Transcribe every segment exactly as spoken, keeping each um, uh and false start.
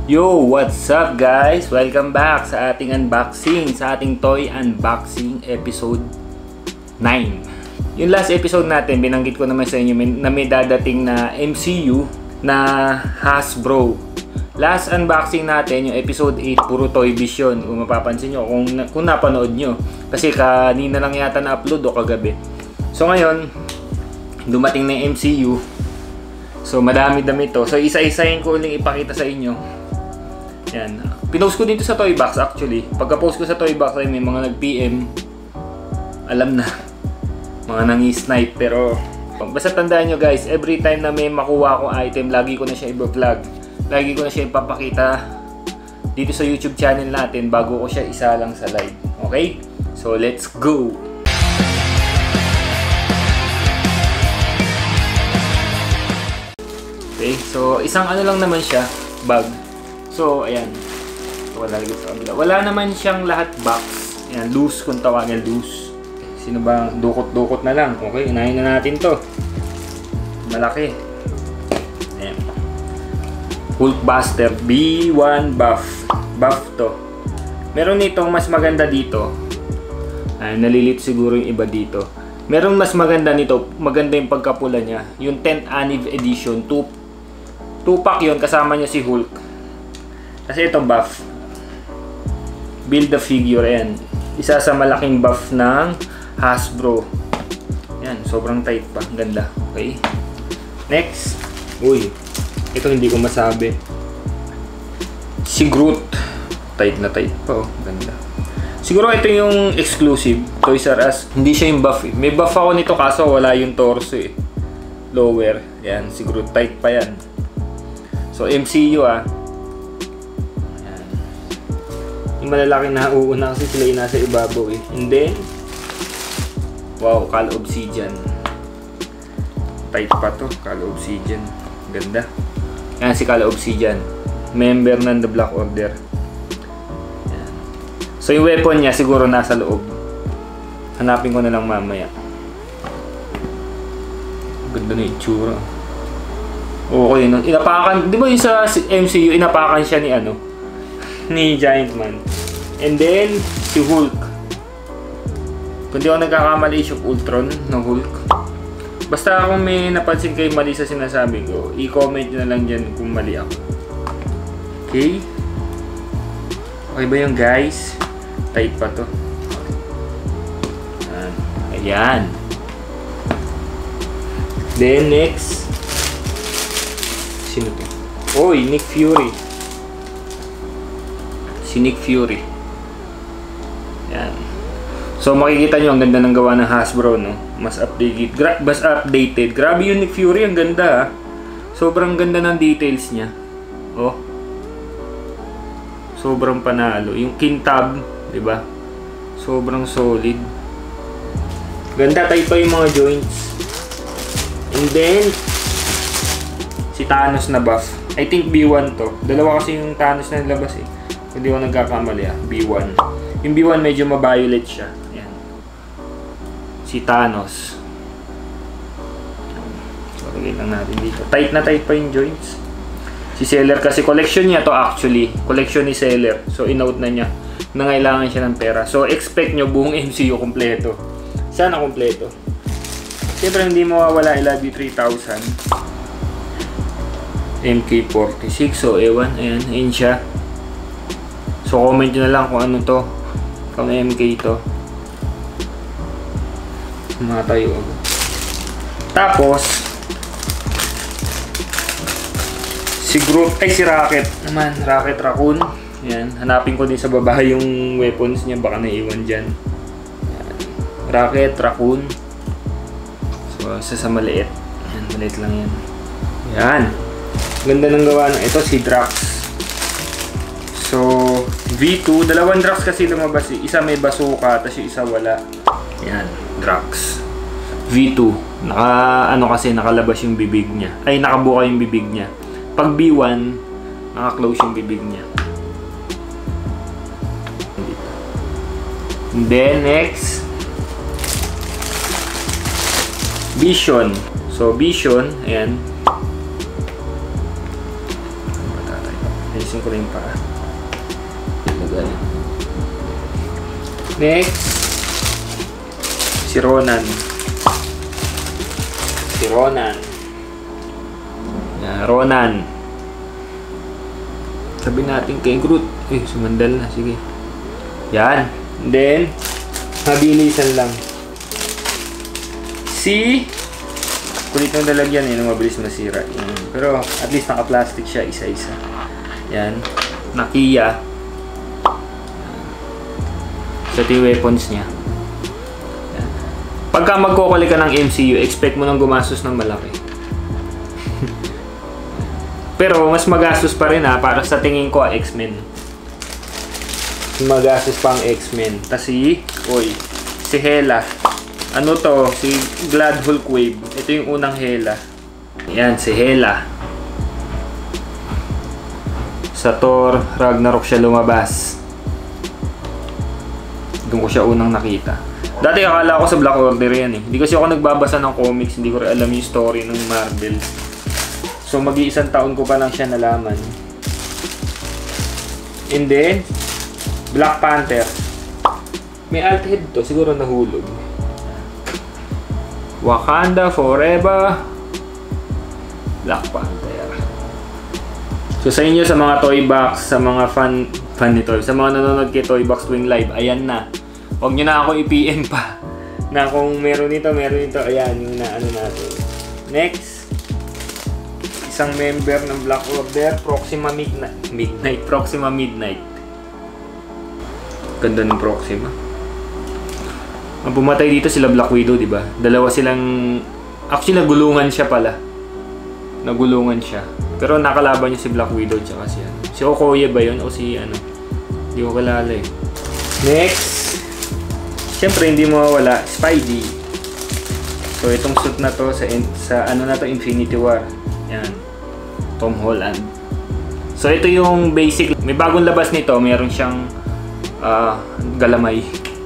Yo, what's up guys? Welcome back sa ating unboxing, sa ating toy unboxing episode nine. Yung last episode natin, binanggit ko naman sa inyo na may dadating na M C U na Hasbro. Last unboxing natin, yung episode eight, puro Toy Vision. Kung mapapansin nyo, kung, kung napanood nyo. Kasi kanina lang yata na-upload o kagabi. So ngayon, dumating na yung M C U. So madami-dami to. So isa-isahin ko uling ipakita sa inyo. Yan. Pinost ko dito sa Toy Box actually. Pagka-post ko sa Toy Box ay may mga nag-P M. Alam na. Mga nangi-snipe. Pero basta tandaan nyo guys, every time na may makuha akong item, lagi ko na siya i-vlog. Lagi ko na siya ipapakita dito sa YouTube channel natin bago ko siya isa lang sa live. Okay? So let's go! Okay, so isang ano lang naman siya, bag. So, ayan. So, wala, sa kabila. Wala naman siyang lahat box. Ayan, loose kung tawagin, loose. Sino ba? Dukot-dukot na lang. Okay, unahin na natin to. Malaki. Ayan. Hulkbuster B one Buff. Buff to. Meron nitong mas maganda dito. Ayan, nalilito siguro yung iba dito. Meron mas maganda nito. Maganda yung pagkapula niya. Yung tenth Anniv Edition. two pack yun. Kasama niya si Hulk. Kasi itong buff, build the figure, ayan. Isa sa malaking buff ng Hasbro. Ayan, sobrang tight pa. Ganda. Okay. Next. Uy, ito hindi ko masabi. Si Groot. Tight na tight pa, oh. Ganda. Siguro ito yung exclusive. Toys R Us. Hindi siya yung buff eh. May buff ako nito kaso wala yung torso eh. Lower. Ayan, si Groot. Tight pa yan. So, M C U ah. Malalaki na uuna kasi sila yung nasa ibabaw eh. And then, wow, Cal Obsidian. Tight pa to, Cal Obsidian. Ganda. Yan si Cal Obsidian. Member ng The Black Order. Yan. So yung weapon niya siguro nasa loob. Hanapin ko na lang mamaya. Ganda na yung itsura. Okay, no? Inapakan, di ba yung sa M C U, inapakan siya ni ano? Ni Giant Man. And then, si Hulk. Kung di ako nagkakamali, siya Ultron ng Hulk. Basta kung may napansin kayo mali sa sinasabi ko, i-comment nyo na lang dyan kung mali ako. Okay? Okay ba yung guys? Tight pa to. Ayan. Then next. Sino to? Oy, Nick Fury. Si Nick Fury. Yan. So makikita nyo ang ganda ng gawa ng Hasbro, no? Mas updated. Gra mas updated. Grabe yung Nick Fury, ang ganda ha. Sobrang ganda ng details niya. Oh. Sobrang panalo. Yung kintab, 'di ba? Sobrang solid. Ganda, tayo pa yung mga joints. And then si Thanos na buff. I think B one to. Dalawa kasi yung Thanos na nilabas eh. Hindi ko nagkakamali ah, B one. Yung B one medyo ma-violet siya. Ayan. Si Thanos. So, lagay lang natin dito. Tight na tight pa yung joints. Si Seller kasi collection niya to actually. Collection ni Seller. So, in-out na niya. Nangailangan siya ng pera. So, expect nyo buong M C U kompleto. Sana kompleto. Siyempre, hindi mawawala I Love You three thousand. M K forty-six. So, ewan. Ayan. Ayan siya. So, comment nyo na lang kung ano to. Kung M K to. Matayo ako. Tapos, si Groot, ay si Rocket naman. Rocket Raccoon. Yan. Hanapin ko din sa baba yung weapons niya. Baka naiwan dyan. Yan. Rocket Raccoon. So, isa sa maliit. Yan. Maliit lang yan. Yan. Ganda ng gawa na. Ito si Drax. So, V two, dalawang Drax kasi lumabas eh. Isa may bazooka, tapos yung isa wala. Yan, Drax. V two, naka, ano kasi, nakalabas yung bibig niya. Ay, nakabuka yung bibig niya. Pag B one, naka-close yung bibig niya. And then, next. Vision. So, Vision, ayan. Ayusin ko na yung paa. Lagay. Next, si Ronan. Si Ronan. Yan, Ronan. Sabi natin kay Groot. Eh, sumandal na. Sige. Yan. And then, mabilisan lang. Si kulit ng lalagyan yun, mabilis masira. Yan. Pero at least naka-plastic siya isa-isa. Yan. Nakiya. Sa ito yung weapons niya. Yan. Pagka magkukuli ka ng M C U, expect mo nang gumastos ng malaki. Pero mas magastos pa rin ha, para sa tingin ko X-Men. Magastos pa ang X-Men. Tapos si, oy, si Hela. Ano to? Si Glad Hulk Wave. Ito yung unang Hela. Yan, si Hela. Sa Thor Ragnarok siya lumabas. Doon ko siya unang nakita. Dati akala ko sa Black Order yan eh. Hindi kasi ako nagbabasa ng comics. Hindi ko rin alam yung story ng Marvel. So mag-iisang taon ko pa lang siya nalaman. And then, Black Panther. May alt head to. Siguro nahulog. Wakanda Forever. Black Panther. So sa inyo, sa mga toy box, sa mga fan, fan nito, sa mga nanonood kay Toy Box Tuwing Live, ayan na. Huwag nyo na ako i-P M pa. Na kung meron nito, meron nito. Ayan, yung na ano natin. Next. Isang member ng Black Order, Proxima Midnight. Midnight, Proxima Midnight. Ganda ng Proxima. Ang pumatay dito sila Black Widow, di ba? Dalawa silang... Actually, nagulungan siya pala. Nagulungan siya. Pero nakalaban niya si Black Widow tsaka si ano. Si Okoye ba yun? O si ano? Hindi ko kilala eh. Next! Siyempre, hindi mawawala. Spidey. So, itong suit na to sa, sa ano na to, Infinity War. Yan. Tom Holland. So, ito yung basic. May bagong labas nito. Meron siyang uh, galamay.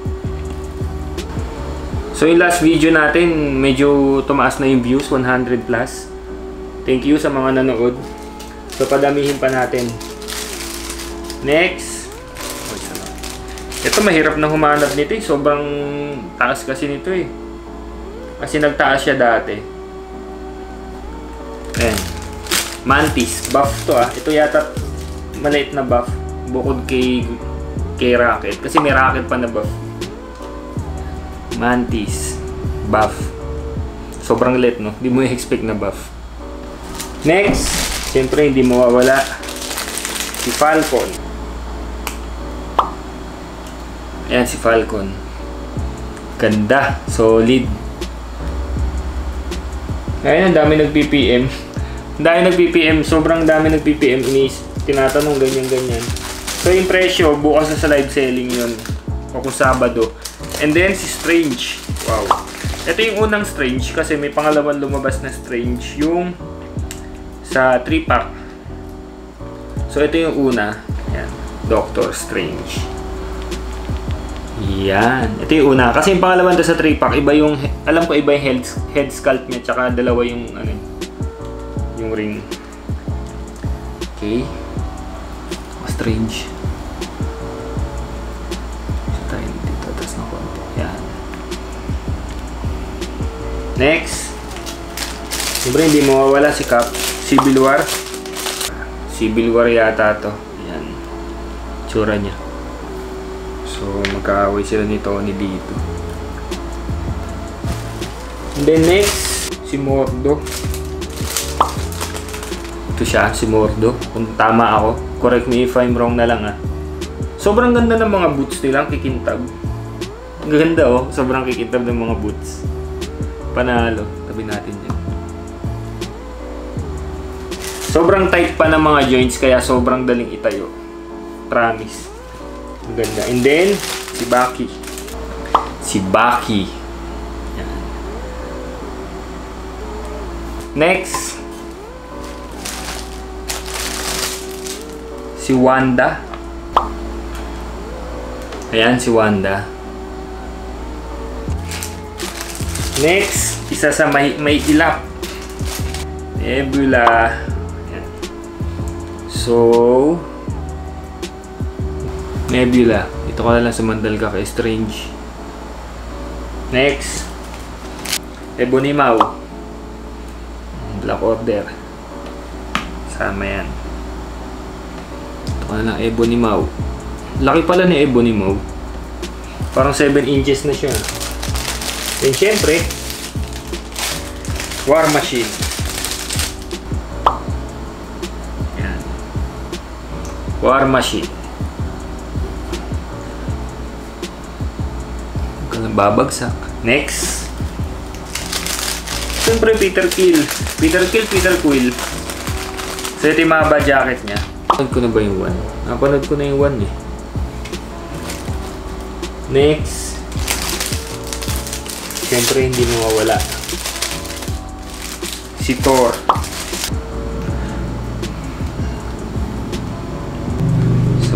So, yung last video natin, medyo tumaas na yung views. one hundred plus. Thank you sa mga nanood. So, padamihin pa natin. Next. Ito, mahirap na humanap nito eh. Sobrang taas kasi nito eh. Kasi nagtaas siya dati. Ayan. Mantis. Buff to ah. Ito yata maliit na buff. Bukod kay, kay Rocket. Kasi may Rocket pa na buff. Mantis. Buff. Sobrang liit no. Hindi mo i-expect na buff. Next. Siyempre hindi mawawala. Si Falcon. Ayan si Falcon. Ganda. Solid. Ngayon ang dami nag-P P M. Ang dami nag-P P M. Sobrang dami nag-P P M. Inis. Tinatanong ganyan-ganyan. So yung presyo, bukas na sa live selling yun. O kung Sabado. And then si Strange. Wow. Ito yung unang Strange kasi may pangalawang lumabas na Strange. Yung sa three pack. So ito yung una. Ayan. Doctor Strange. Yan. Ito yung una. Kasi yung pangalaman to sa three pack, iba yung, alam ko iba yung head, head sculpt niya, tsaka dalawa yung, ano, yung ring. Okay. Strange. So tayo dito, tatas na konti. Yan. Next. Siyempre hindi mawawala si Cap. Civil War. Civil War yata to. Yan. Tsura niya. So, magkaaway sila ni Tony dito. And then next, si Mordo. Ito siya, si Mordo. Kung tama ako, correct me if I'm wrong na lang ah. Sobrang ganda ng mga boots nila, kikintab. Ganda oh, sobrang kikintab ng mga boots. Panalo, tabi natin yan. Sobrang tight pa ng mga joints, kaya sobrang daling itayo. Promise. Ang ganda. And then, si Bucky. Si Bucky. Yan. Next. Si Wanda. Ayan, si Wanda. Next, isa sa may, may ilap. Nebula. Ayan. So, Nebula. Ito ka na lang sa Mandalka kay Strange. Next. Ebony Maw. Black Order. Sama yan. Ito ka na lang, Ebony Maw. Laki pala ni Ebony Maw. Parang seven inches na siya. And syempre, War Machine. Yan. War Machine. Huwag ka lang babagsak. Next. Siyempre, Peter Quill. Peter Quill, Peter Quill. So, ito yung mahaba jacket niya. Napanood ko na ba yung one? Napanood ko na yung one eh. Next. Siyempre, hindi mawawala. Si Thor. So,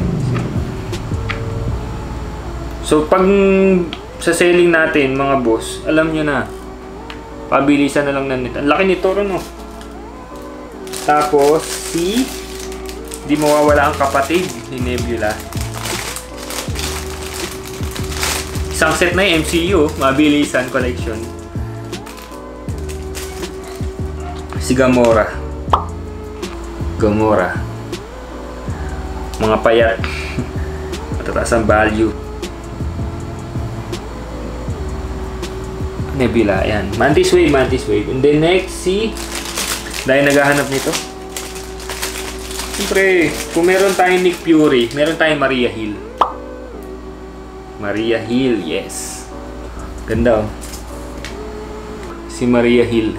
so pag sa selling natin, mga boss, alam nyo na, pabilisan na lang na nito. Ang laki ni Thor, ano? Tapos, si, di mawawala ang kapatid ni Nebula. Isang set na yung M C U, mabilisan collection. Si Gamora. Gamora. Mga payat. Matataas ang value. Nebula, ayan. Mantis Wave, Mantis Wave. And then next, si... Dahil naghahanap nito. Siyempre, kung meron tayong Nick Fury, meron tayong Maria Hill. Maria Hill, yes. Ganda oh. Si Maria Hill.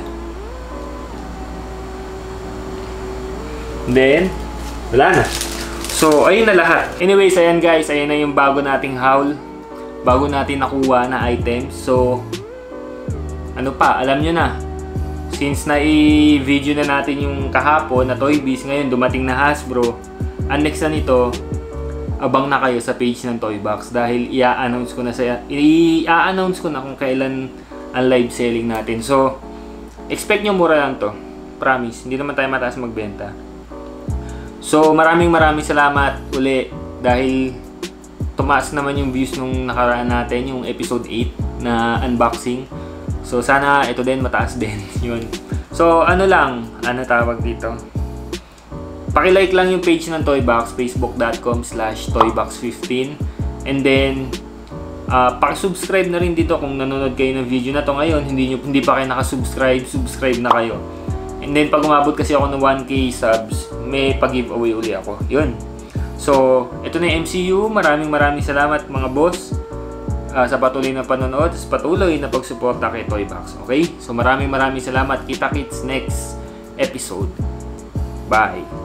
Then, wala na. So, ayun na lahat. Anyways, ayan guys, ayan na yung bago nating haul. Bago natin nakuha na items. So, ano pa, alam nyo na. Since na-i-video na natin yung kahapon na Toy Biz, ngayon dumating na Hasbro. Ang next na nito, abang na kayo sa page ng Toy Box dahil i-a-announce ko na sa i-a-announce ko na kung kailan ang live selling natin. So, expect nyo mura lang to. Promise, hindi naman tayo mataas magbenta. So, maraming maraming salamat uli dahil tumaas naman yung views nung nakaraan natin, yung episode eight na unboxing. So, sana ito din mataas din. Yun. So, ano lang, ano tawag dito? Paki-like lang yung page ng Toybox, facebook dot com slash toybox fifteen. And then, uh, paki-subscribe na rin dito kung nanonood kayo ng video na to ngayon. Hindi, nyo, hindi pa kayo nakasubscribe, subscribe na kayo. And then, pag umabot kasi ako ng one K subs, may pag-giveaway uli ako. Yun. So, ito na yung M C U. Maraming maraming salamat mga boss. Uh, sa patuloy na panonood, sa patuloy na pagsuporta kay Toybox. Okay? So, maraming maraming salamat. Kita-kits next episode. Bye!